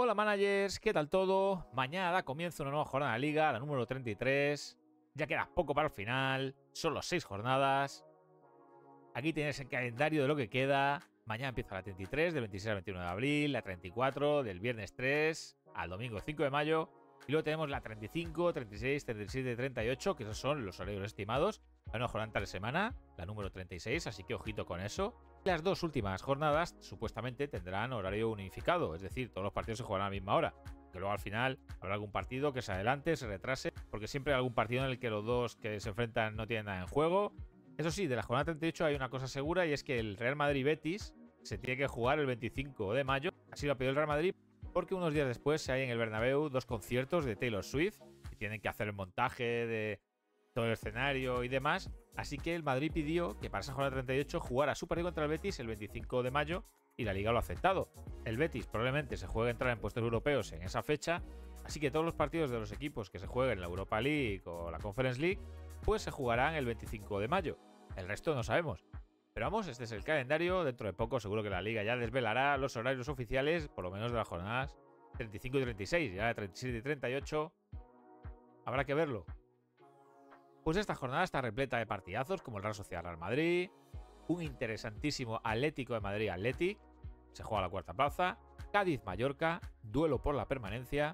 Hola managers, ¿qué tal todo? Mañana comienza una nueva jornada de liga, la número 33. Ya queda poco para el final, solo 6 jornadas. Aquí tienes el calendario de lo que queda. Mañana empieza la 33, del 26 al 21 de abril, la 34, del viernes 3 al domingo 5 de mayo. Y luego tenemos la 35, 36, 37 y 38, que esos son los horarios estimados. Hay una jornada entre semana, la número 36, así que ojito con eso. Las dos últimas jornadas supuestamente tendrán horario unificado, es decir, todos los partidos se jugarán a la misma hora. Que luego al final habrá algún partido que se adelante, se retrase, porque siempre hay algún partido en el que los dos que se enfrentan no tienen nada en juego. Eso sí, de la jornada 38 hay una cosa segura y es que el Real Madrid-Betis se tiene que jugar el 25 de mayo. Así lo ha pedido el Real Madrid porque unos días después hay en el Bernabéu dos conciertos de Taylor Swift y tienen que hacer el montaje de todo el escenario y demás. Así que el Madrid pidió que para esa jornada 38 jugara su partido contra el Betis el 25 de mayo y la Liga lo ha aceptado. El Betis probablemente se juegue a entrar en puestos europeos en esa fecha, así que todos los partidos de los equipos que se jueguen en la Europa League o la Conference League pues se jugarán el 25 de mayo. El resto no sabemos. Pero vamos, este es el calendario. Dentro de poco seguro que la Liga ya desvelará los horarios oficiales, por lo menos de las jornadas 35 y 36. Ya de 37 y 38 habrá que verlo. Pues esta jornada está repleta de partidazos como el Real Sociedad Real Madrid, un interesantísimo Atlético de Madrid Athletic, se juega a la cuarta plaza, Cádiz Mallorca, duelo por la permanencia,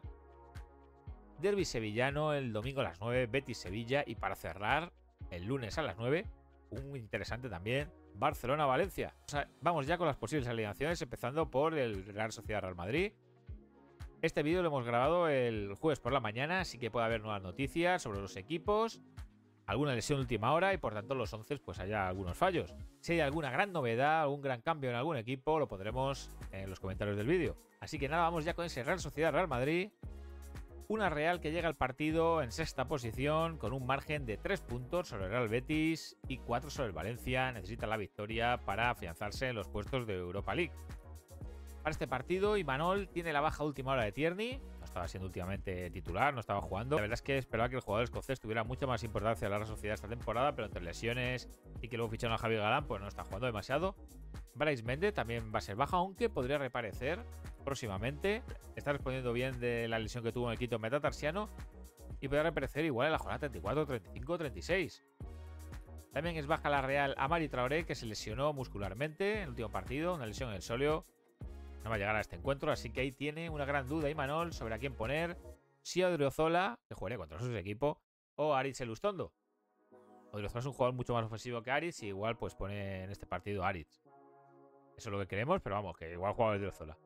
derbi sevillano el domingo a las 9, Betis Sevilla y para cerrar el lunes a las 9, un interesante también, Barcelona Valencia. O sea, vamos ya con las posibles alineaciones, empezando por el Real Sociedad Real Madrid. Este vídeo lo hemos grabado el jueves por la mañana, así que puede haber nuevas noticias sobre los equipos, alguna lesión de última hora y por tanto los 11 pues haya algunos fallos. Si hay alguna gran novedad, algún gran cambio en algún equipo, lo pondremos en los comentarios del vídeo. Así que nada, vamos ya con ese Real Sociedad Real Madrid. Una Real que llega al partido en sexta posición con un margen de 3 puntos sobre el Real Betis y 4 sobre el Valencia. Necesita la victoria para afianzarse en los puestos de Europa League. Para este partido, Imanol tiene la baja última hora de Tierney. No estaba siendo últimamente titular, no estaba jugando. La verdad es que esperaba que el jugador escocés tuviera mucha más importancia en la Real Sociedad esta temporada, pero entre lesiones y que luego ficharon a Javi Galán, pues no está jugando demasiado. Brais Méndez también va a ser baja, aunque podría reaparecer próximamente. Está respondiendo bien de la lesión que tuvo en el quinto metatarsiano y podría reaparecer igual en la jornada 34, 35, 36. También es baja la Real Amari Traoré, que se lesionó muscularmente en el último partido, una lesión en el sóleo. No va a llegar a este encuentro, así que ahí tiene una gran duda Imanol sobre a quién poner. Si a Odriozola, que jugaría contra su equipo, o a Aritz Elustondo. Odriozola es un jugador mucho más ofensivo que Aritz y igual pues pone en este partido a Aritz. Eso es lo que queremos, pero vamos, que igual juega Odriozola.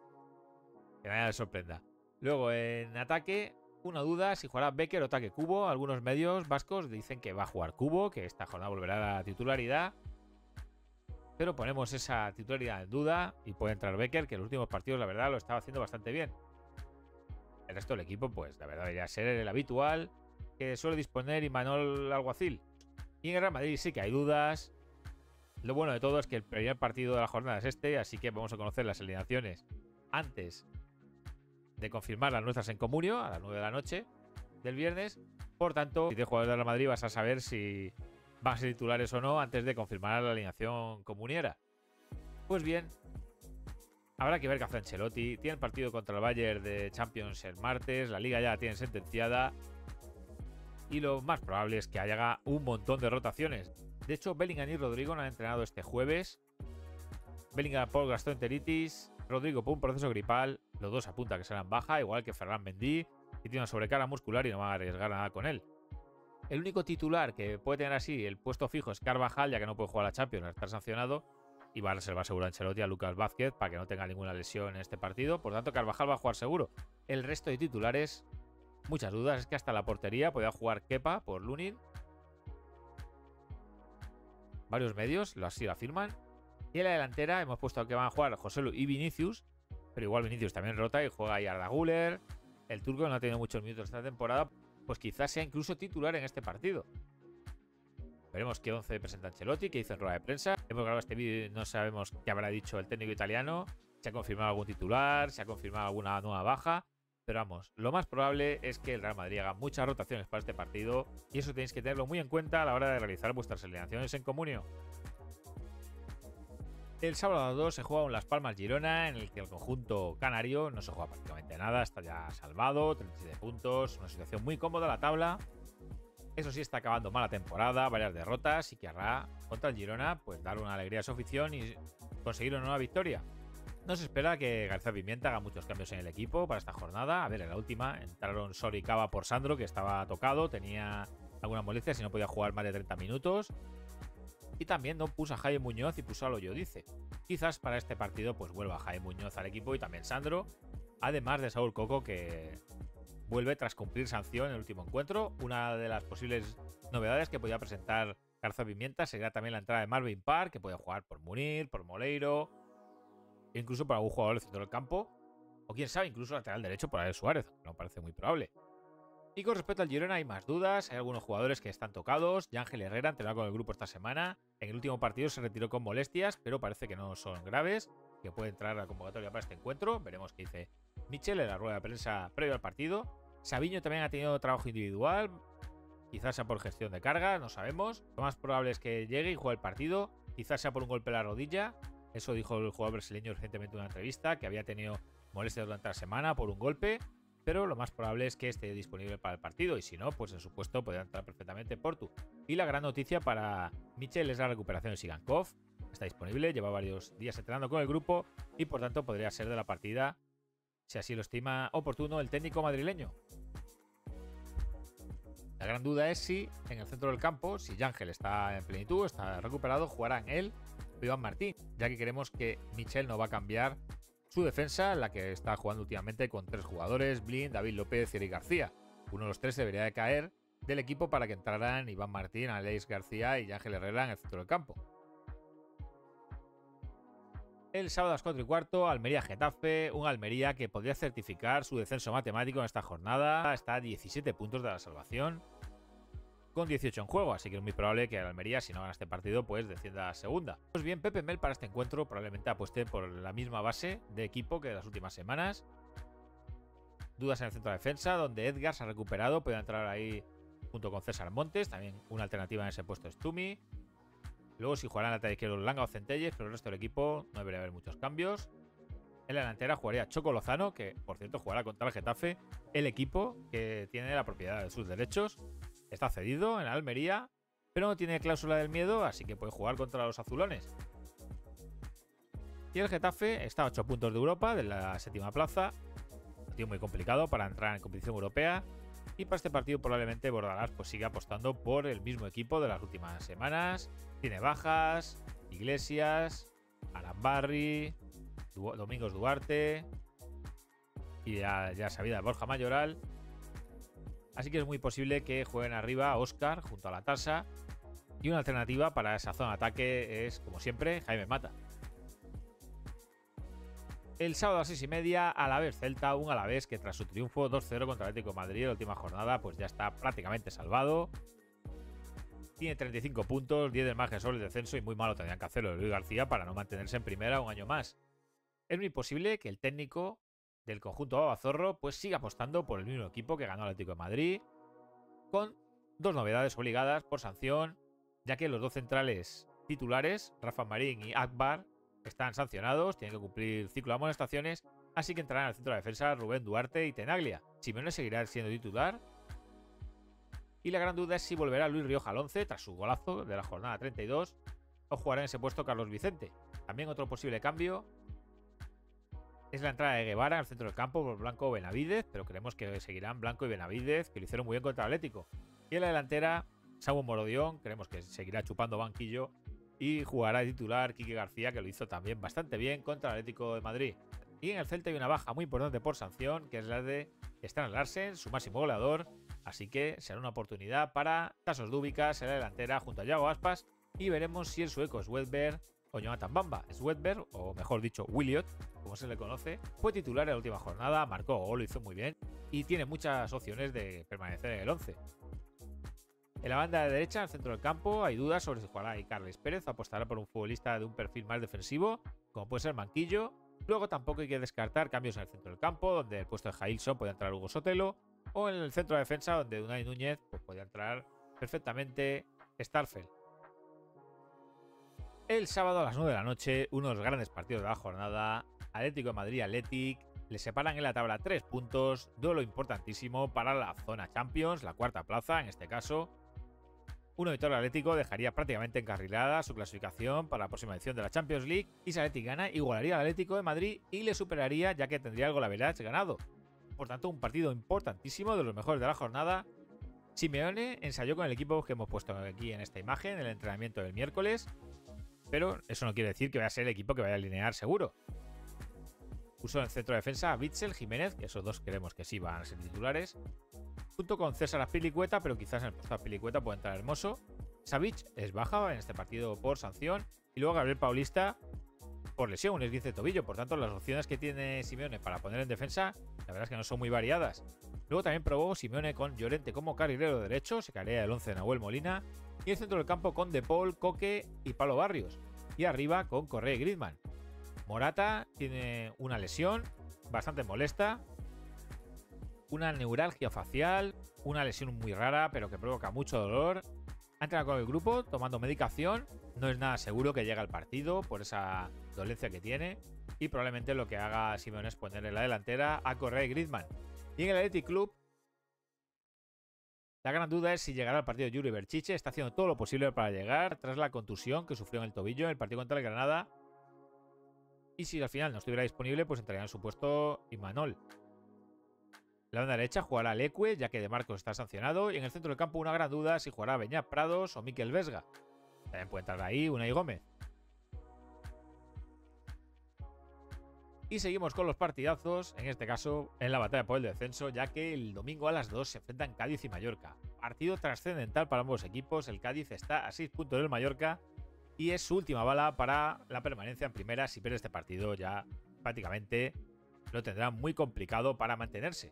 Que nadie le sorprenda. Luego en ataque, una duda si jugará Becker o Take Kubo. Algunos medios vascos dicen que va a jugar Kubo, que esta jornada volverá a la titularidad. Pero ponemos esa titularidad en duda y puede entrar Becker, que en los últimos partidos la verdad lo estaba haciendo bastante bien. El resto del equipo pues la verdad debería ser el habitual que suele disponer Imanol Alguacil. Y en el Real Madrid sí que hay dudas. Lo bueno de todo es que el primer partido de la jornada es este, así que vamos a conocer las alineaciones antes de confirmar las nuestras en Comunio a las 9 de la noche del viernes. Por tanto, si tienes jugadores del Real Madrid vas a saber si van a ser titulares o no antes de confirmar la alineación comuniera. Pues bien, habrá que ver qué hace Ancelotti. Tiene el partido contra el Bayern de Champions el martes, la Liga ya la tiene sentenciada y lo más probable es que haya un montón de rotaciones. De hecho, Bellingham y Rodrigo no han entrenado este jueves. Bellingham por gastroenteritis, Rodrigo por un proceso gripal. Los dos apuntan que serán baja, igual que Ferran Mendy, y tiene una sobrecarga muscular y no va a arriesgar nada con él. El único titular que puede tener así el puesto fijo es Carvajal, ya que no puede jugar a la Champions al estar sancionado. Y va a reservar seguro a Ancelotti a Lucas Vázquez para que no tenga ninguna lesión en este partido. Por tanto, Carvajal va a jugar seguro. El resto de titulares, muchas dudas. Es que hasta la portería podía jugar Kepa por Lunin. Varios medios así lo afirman. Y en la delantera hemos puesto que van a jugar Joselu y Vinicius. Pero igual Vinicius también rota y juega ahí Arda Güler. El turco no ha tenido muchos minutos esta temporada. Pues quizás sea incluso titular en este partido. Veremos qué 11 presenta Ancelotti, qué dice en rueda de prensa. Hemos grabado este vídeo y no sabemos qué habrá dicho el técnico italiano. Se ha confirmado algún titular, se ha confirmado alguna nueva baja. Pero vamos, lo más probable es que el Real Madrid haga muchas rotaciones para este partido. Y eso tenéis que tenerlo muy en cuenta a la hora de realizar vuestras alineaciones en Comunio. El sábado 2 se juega un Las Palmas Girona, en el que el conjunto canario no se juega prácticamente nada, está ya salvado, 37 puntos, una situación muy cómoda en la tabla. Eso sí, está acabando mala temporada, varias derrotas y querrá contra el Girona pues dar una alegría a su afición y conseguir una nueva victoria. No se espera que García Pimienta haga muchos cambios en el equipo para esta jornada. A ver, en la última entraron Sori y Cava por Sandro, que estaba tocado, tenía alguna molestia si no podía jugar más de 30 minutos. Y también no puso a Jaime Muñoz y puso a Loyodice. Quizás para este partido pues vuelva Jaime Muñoz al equipo y también Sandro, además de Saúl Coco, que vuelve tras cumplir sanción en el último encuentro. Una de las posibles novedades que podía presentar García Pimienta sería también la entrada de Marvin Park, que podía jugar por Munir, por Moleiro, e incluso por algún jugador del centro del campo, o quién sabe, incluso lateral derecho por Ariel Suárez, no parece muy probable. Y con respecto al Girona hay más dudas, hay algunos jugadores que están tocados. Ángel Herrera entrenó con el grupo esta semana, en el último partido se retiró con molestias, pero parece que no son graves, que puede entrar a la convocatoria para este encuentro. Veremos qué dice Michel en la rueda de prensa previo al partido. Sabiño también ha tenido trabajo individual, quizás sea por gestión de carga, no sabemos. Lo más probable es que llegue y juegue el partido, quizás sea por un golpe en la rodilla. Eso dijo el jugador brasileño recientemente en una entrevista, que había tenido molestias durante la semana por un golpe, pero lo más probable es que esté disponible para el partido, y si no, pues en su puesto podría entrar perfectamente Portu. Y la gran noticia para Michel es la recuperación de Sigankov. Está disponible, lleva varios días entrenando con el grupo y por tanto podría ser de la partida, si así lo estima oportuno el técnico madrileño. La gran duda es si en el centro del campo, si Ángel está en plenitud, está recuperado, jugarán él o Iván Martín, ya que creemos que Michel no va a cambiar su defensa, la que está jugando últimamente con 3 jugadores, Blind, David López y Eric García. Uno de los 3 debería de caer del equipo para que entraran Iván Martín, Alex García y Ángel Herrera en el centro del campo. El sábado a las 4:15, Almería-Getafe, un Almería que podría certificar su descenso matemático en esta jornada. Está a 17 puntos de la salvación, con 18 en juego, así que es muy probable que el Almería, si no gana este partido, pues descienda a segunda. Pues bien, Pepe Mel para este encuentro probablemente apueste por la misma base de equipo que las últimas semanas. Dudas en el centro de defensa, donde Edgar se ha recuperado, puede entrar ahí junto con César Montes, también una alternativa en ese puesto es Tumi. Luego si jugarán lateral izquierdo Langa o Centelles, pero el resto del equipo no debería haber muchos cambios. En la delantera jugaría Choco Lozano, que por cierto jugará contra el Getafe, el equipo que tiene la propiedad de sus derechos. Está cedido en Almería, pero no tiene cláusula del miedo, así que puede jugar contra los azulones. Y el Getafe está a 8 puntos de Europa, de la 7ª plaza. Un partido muy complicado para entrar en competición europea. Y para este partido probablemente Bordalás pues siga apostando por el mismo equipo de las últimas semanas. Tiene bajas, Iglesias, Arambarri, Domingos Duarte y ya sabida Borja Mayoral. Así que es muy posible que jueguen arriba Óscar junto a la tasa. Y una alternativa para esa zona de ataque es, como siempre, Jaime Mata. El sábado a las 6:30, Alavés Celta, un Alavés que tras su triunfo 2-0 contra el Atlético de Madrid en la última jornada, pues ya está prácticamente salvado. Tiene 35 puntos, 10 del margen sobre el descenso y muy malo tendrían que hacerlo de Luis García para no mantenerse en primera un año más. Es muy posible que el técnico del conjunto babazorro pues siga apostando por el mismo equipo que ganó el Atlético de Madrid, con 2 novedades obligadas por sanción, ya que los 2 centrales titulares, Rafa Marín y Akbar, están sancionados, tienen que cumplir ciclo de amonestaciones, así que entrarán al centro de defensa Rubén Duarte y Tenaglia. Simeone seguirá siendo titular. Y la gran duda es si volverá Luis Rioja al 11 tras su golazo de la jornada 32 o jugará en ese puesto Carlos Vicente. También otro posible cambio es la entrada de Guevara al centro del campo por Blanco o Benavídez, pero creemos que seguirán Blanco y Benavídez, que lo hicieron muy bien contra el Atlético. Y en la delantera, Samu Morodión, creemos que seguirá chupando banquillo y jugará de titular Quique García, que lo hizo también bastante bien contra el Atlético de Madrid. Y en el Celta hay una baja muy importante por sanción, que es la de Stan Larsen, su máximo goleador, así que será una oportunidad para Tasos Dúbicas en la delantera junto a Yago Aspas, y veremos si el sueco es Swedberg o Jonathan Bamba. Swedberg, o mejor dicho Williot, como se le conoce, fue titular en la última jornada, marcó gol, lo hizo muy bien y tiene muchas opciones de permanecer en el 11. En la banda de derecha, en el centro del campo, hay dudas sobre si jugará ahí Carles Pérez o apostará por un futbolista de un perfil más defensivo, como puede ser Manquillo. Luego tampoco hay que descartar cambios en el centro del campo, donde el puesto de Jailson puede entrar Hugo Sotelo, o en el centro de defensa, donde Unai Núñez pues, podría entrar perfectamente Starfel. El sábado a las 9 de la noche, uno de los grandes partidos de la jornada, Atlético de Madrid Athletic, le separan en la tabla 3 puntos, duelo importantísimo para la zona Champions, la cuarta plaza en este caso. Una victoria del Atlético dejaría prácticamente encarrilada su clasificación para la próxima edición de la Champions League y si el Atlético gana, igualaría al Atlético de Madrid y le superaría ya que tendría el golaveraje ganado. Por tanto, un partido importantísimo de los mejores de la jornada. Simeone ensayó con el equipo que hemos puesto aquí en esta imagen, el entrenamiento del miércoles, pero eso no quiere decir que vaya a ser el equipo que vaya a alinear seguro. Puso en el centro de defensa a Witsel, Jiménez, que esos dos creemos que sí van a ser titulares, junto con César Azpilicueta, pero quizás en el puesto de Azpilicueta puede entrar Hermoso. Savic es baja en este partido por sanción, y luego Gabriel Paulista por lesión, un esguince de tobillo. Por tanto, las opciones que tiene Simeone para poner en defensa, la verdad es que no son muy variadas. Luego también probó Simeone con Llorente como carrilero derecho, se caería el 11 de Nahuel Molina, y el centro del campo con De Paul, Coque y Pablo Barrios, y arriba con Correa y Griezmann. Morata tiene una lesión bastante molesta, una neuralgia facial, una lesión muy rara pero que provoca mucho dolor. Ha entrenado con el grupo tomando medicación, no es nada seguro que llegue al partido por esa dolencia que tiene y probablemente lo que haga Simeone es poner en la delantera a Correa y Griezmann. Y en el Athletic Club la gran duda es si llegará al partido Yuri Berchiche. Está haciendo todo lo posible para llegar tras la contusión que sufrió en el tobillo en el partido contra el Granada. Y si al final no estuviera disponible, pues entraría en su puesto Imanol. La banda derecha jugará Leque, ya que De Marcos está sancionado. Y en el centro del campo una gran duda si jugará Beñat Prados o Mikel Vesga. También puede entrar ahí Unai Gómez. Y seguimos con los partidazos, en este caso en la batalla por el descenso, ya que el domingo a las 2 se enfrentan Cádiz y Mallorca. Partido trascendental para ambos equipos. El Cádiz está a 6 puntos del Mallorca y es su última bala para la permanencia en primera. Si pierde este partido ya prácticamente lo tendrá muy complicado para mantenerse.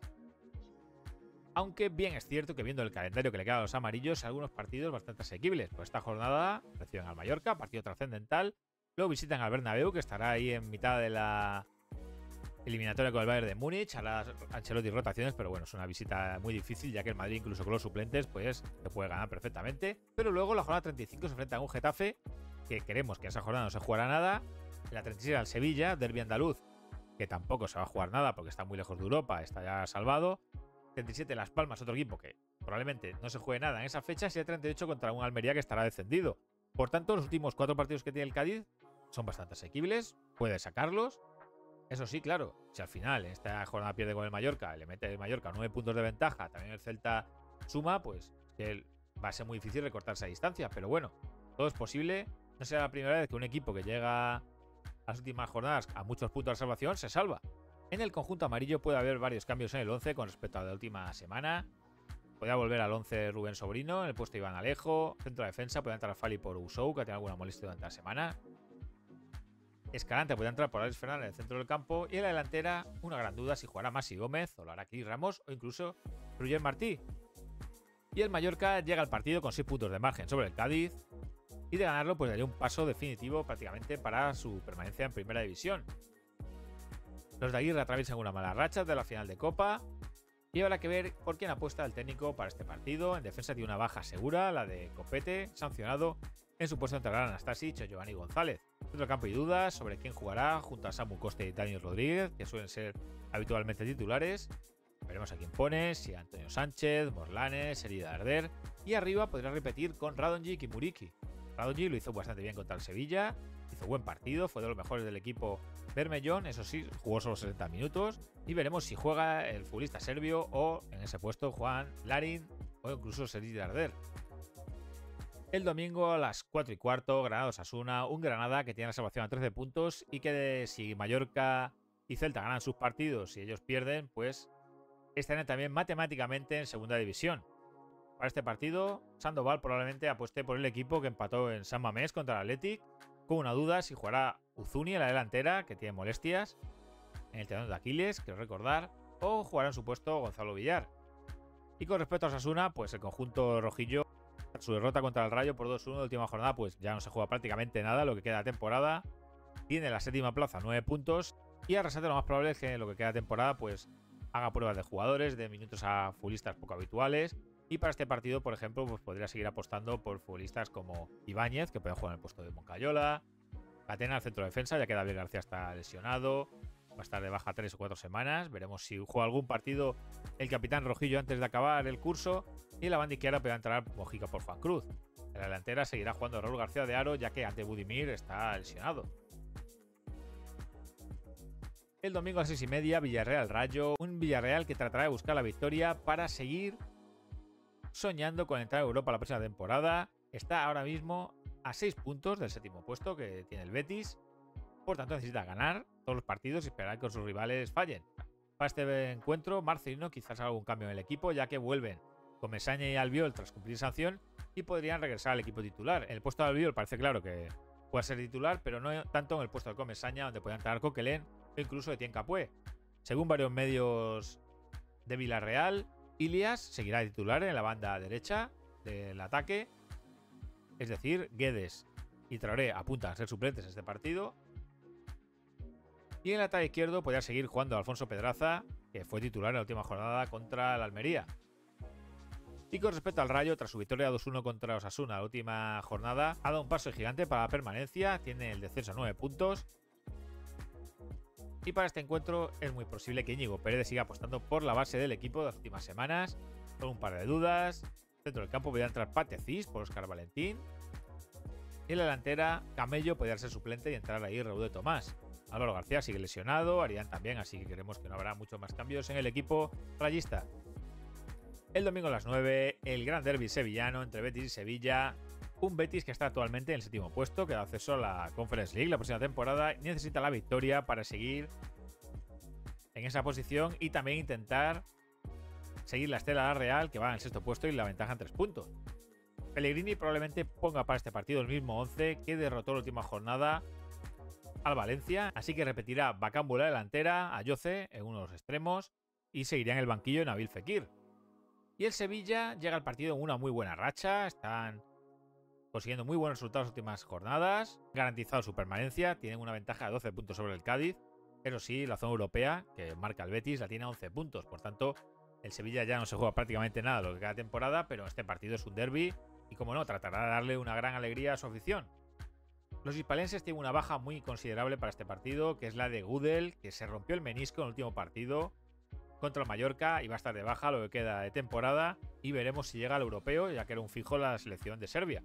Aunque bien es cierto que viendo el calendario que le queda a los amarillos, algunos partidos bastante asequibles. Pues esta jornada reciben al Mallorca, partido trascendental. Luego visitan al Bernabéu, que estará ahí en mitad de la eliminatoria con el Bayern de Múnich. Hará Ancelotti rotaciones, pero bueno, es una visita muy difícil, ya que el Madrid, incluso con los suplentes, pues se puede ganar perfectamente. Pero luego la jornada 35 se enfrenta a un Getafe, que queremos que esa jornada no se jugará nada. En la 36 al Sevilla, derbi andaluz, que tampoco se va a jugar nada porque está muy lejos de Europa, está ya salvado. 37 Las Palmas, otro equipo que probablemente no se juegue nada en esa fecha, y el 38 contra un Almería que estará descendido. Por tanto, los últimos 4 partidos que tiene el Cádiz son bastante asequibles, puede sacarlos. Eso sí, claro, si al final en esta jornada pierde con el Mallorca, le mete el Mallorca 9 puntos de ventaja, también el Celta suma, pues que va a ser muy difícil recortar esa distancia. Pero bueno, todo es posible. No será la primera vez que un equipo que llega a las últimas jornadas a muchos puntos de salvación se salva. En el conjunto amarillo puede haber varios cambios en el 11 con respecto a la última semana. Podría volver al 11 Rubén Sobrino, en el puesto Iván Alejo. Centro de defensa puede entrar Fali por Usou, que ha tenido alguna molestia durante la semana. Escalante puede entrar por Alex Fernández en el centro del campo. Y en la delantera, una gran duda si jugará Masi Gómez o lo hará Cris Ramos o incluso Roger Martí. Y el Mallorca llega al partido con 6 puntos de margen sobre el Cádiz. Y de ganarlo, pues daría un paso definitivo prácticamente para su permanencia en primera división. Los de Aguirre atraviesan una mala racha de la final de Copa. Y habrá que ver por quién apuesta el técnico para este partido. En defensa tiene una baja segura, la de Copete, sancionado. En su puesto entrarán Anastasic o Giovanni González. Dentro del campo hay dudas sobre quién jugará junto a Samu Costa y Daniel Rodríguez, que suelen ser habitualmente titulares. Veremos a quién pone, si Antonio Sánchez, Morlanes, Herida Arder. Y arriba podrá repetir con Radonjic y Muriqui. Radonjic lo hizo bastante bien contra el Sevilla, hizo buen partido, fue de los mejores del equipo Bermellón, eso sí, jugó solo 60 minutos. Y veremos si juega el futbolista serbio o en ese puesto Juan Larin o incluso Herida Arder. El domingo a las 4:15, Granada-Osasuna, un Granada que tiene la salvación a 13 puntos y que si Mallorca y Celta ganan sus partidos y ellos pierden, pues estarán también matemáticamente en segunda división. Para este partido, Sandoval probablemente apueste por el equipo que empató en San Mamés contra el Athletic, con una duda si jugará Uzuni en la delantera, que tiene molestias en el tendón de Aquiles, quiero recordar, o jugará en su puesto Gonzalo Villar. Y con respecto a Osasuna, pues el conjunto rojillo, su derrota contra el Rayo por 2-1 de última jornada, pues ya no se juega prácticamente nada lo que queda de temporada. Tiene la séptima plaza, 9 puntos, y Arrasate lo más probable es que en lo que queda de temporada pues haga pruebas de jugadores, de minutos a futbolistas poco habituales, Y para este partido, por ejemplo, pues podría seguir apostando por futbolistas como Ibáñez, que puede jugar en el puesto de Moncayola, Catena al centro de defensa, ya que David García está lesionado, va a estar de baja 3 o 4 semanas. Veremos si juega algún partido el capitán Rojillo antes de acabar el curso. Y en la banda izquierda puede entrar Mojica por Juan Cruz. En la delantera seguirá jugando Raúl García de Aro, ya que ante Budimir está lesionado. El domingo a las 6:30, Villarreal Rayo. Un Villarreal que tratará de buscar la victoria para seguir soñando con entrar a Europa la próxima temporada. Está ahora mismo a 6 puntos del séptimo puesto que tiene el Betis. Por tanto, necesita ganar todos los partidos y esperar que sus rivales fallen. Para este encuentro, Marcelino quizás haga algún cambio en el equipo, ya que vuelven con Mesaña y Albiol tras cumplir sanción y podrían regresar al equipo titular. En el puesto de Albiol parece claro que puede ser titular, pero no tanto en el puesto de Comesaña, donde puede entrar Coquelin o incluso Etienne Capué. Según varios medios de Villarreal, Ilias seguirá titular en la banda derecha del ataque. Es decir, Guedes y Traoré apuntan a ser suplentes en este partido. Y en el ataque izquierdo podría seguir jugando Alfonso Pedraza, que fue titular en la última jornada contra el Almería. Y con respecto al Rayo, tras su victoria 2-1 contra Osasuna la última jornada, ha dado un paso gigante para la permanencia, tiene el descenso a 9 puntos. Y para este encuentro es muy posible que Íñigo Pérez siga apostando por la base del equipo de las últimas semanas, con un par de dudas. Dentro del campo podría entrar Patecís por Óscar Valentín. Y en la delantera, Camello podría ser suplente y entrar ahí Raúl de Tomás. Álvaro García sigue lesionado, Arián también, así que creemos que no habrá muchos más cambios en el equipo rayista. El domingo a las 9, el gran derbi sevillano entre Betis y Sevilla. Un Betis que está actualmente en el séptimo puesto, que da acceso a la Conference League la próxima temporada y necesita la victoria para seguir en esa posición y también intentar seguir la estela real, que va en el sexto puesto y la ventaja en 3 puntos. Pellegrini probablemente ponga para este partido el mismo 11 que derrotó la última jornada al Valencia, así que repetirá Bakambu en la delantera, Ayoce en uno de los extremos y seguirá en el banquillo Nabil Fekir. Y el Sevilla llega al partido en una muy buena racha, están consiguiendo muy buenos resultados en las últimas jornadas, garantizado su permanencia, tienen una ventaja de 12 puntos sobre el Cádiz, pero sí la zona europea, que marca el Betis, la tiene a 11 puntos, por tanto el Sevilla ya no se juega prácticamente nada lo que queda temporada, pero este partido es un derbi y como no, tratará de darle una gran alegría a su afición. Los hispalenses tienen una baja muy considerable para este partido, que es la de Gudel, que se rompió el menisco en el último partido contra el Mallorca y va a estar de baja lo que queda de temporada y veremos si llega al europeo, ya que era un fijo la selección de Serbia.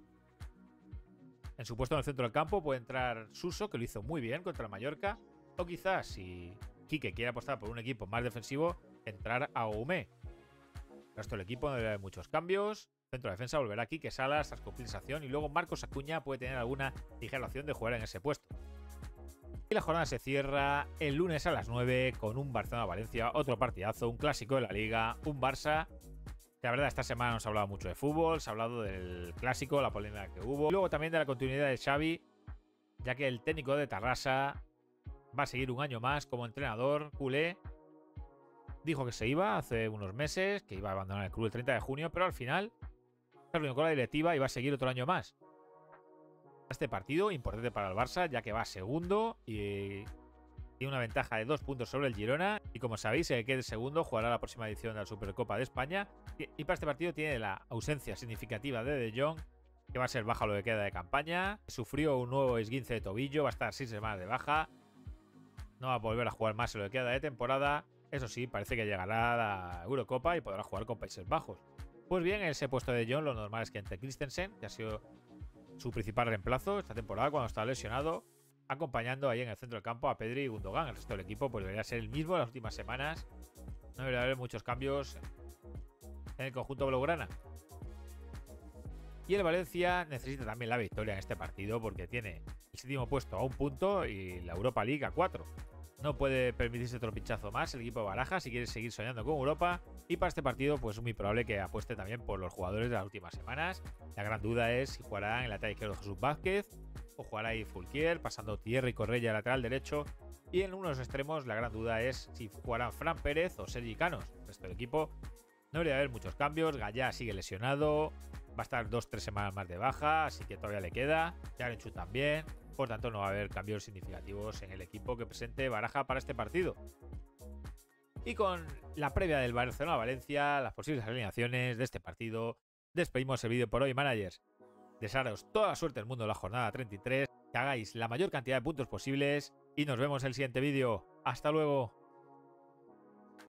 En su puesto en el centro del campo puede entrar Suso, que lo hizo muy bien contra el Mallorca, o quizás, si Quique quiere apostar por un equipo más defensivo, entrar a Oumé. El resto del equipo no debe haber muchos cambios. Centro de defensa volverá Quique Salas tras compensación y luego Marcos Acuña puede tener alguna ligera opción de jugar en ese puesto. Y la jornada se cierra el lunes a las 9 con un Barcelona-Valencia, otro partidazo, un clásico de la Liga, un Barça. La verdad, esta semana nos ha hablado mucho de fútbol, se ha hablado del clásico, la polémica que hubo. Y luego también de la continuidad de Xavi, ya que el técnico de Tarrasa va a seguir un año más como entrenador culé. Dijo que se iba hace unos meses, que iba a abandonar el club el 30 de junio, pero al final se reunió con la directiva y va a seguir otro año más. Este partido importante para el Barça, ya que va segundo y tiene una ventaja de 2 puntos sobre el Girona. Y como sabéis, el que quede segundo jugará la próxima edición de la Supercopa de España. Y para este partido tiene la ausencia significativa de Jong, que va a ser baja lo que queda de campaña. Sufrió un nuevo esguince de tobillo, va a estar 6 semanas de baja. No va a volver a jugar más en lo que queda de temporada. Eso sí, parece que llegará a la Eurocopa y podrá jugar con Países Bajos. Pues bien, en ese puesto de Jong lo normal es que entre Christensen, que ha sido su principal reemplazo esta temporada cuando estaba lesionado, acompañando ahí en el centro del campo a Pedri y Gundogan. El resto del equipo pues debería ser el mismo en las últimas semanas. No debería haber muchos cambios en el conjunto blaugrana. Y el Valencia necesita también la victoria en este partido porque tiene el séptimo puesto a 1 punto y la Europa League a 4. No puede permitirse otro pinchazo más el equipo de Baraja si quiere seguir soñando con Europa. Y para este partido pues es muy probable que apueste también por los jugadores de las últimas semanas. La gran duda es si jugará en el lateral izquierdo Jesús Vázquez o jugará ahí Fulquier, pasando Thierry Correia lateral derecho. Y en uno de los extremos la gran duda es si jugarán Fran Pérez o Sergi Canos. El resto del equipo no debería haber muchos cambios. Gallá sigue lesionado, va a estar 2-3 semanas más de baja, así que todavía le queda. Yarenchu también. Por tanto, no va a haber cambios significativos en el equipo que presente Baraja para este partido. Y con la previa del Barcelona-Valencia, las posibles alineaciones de este partido. Despedimos el vídeo por hoy, managers. Desearos toda la suerte del mundo en la jornada 33, que hagáis la mayor cantidad de puntos posibles y nos vemos en el siguiente vídeo. ¡Hasta luego!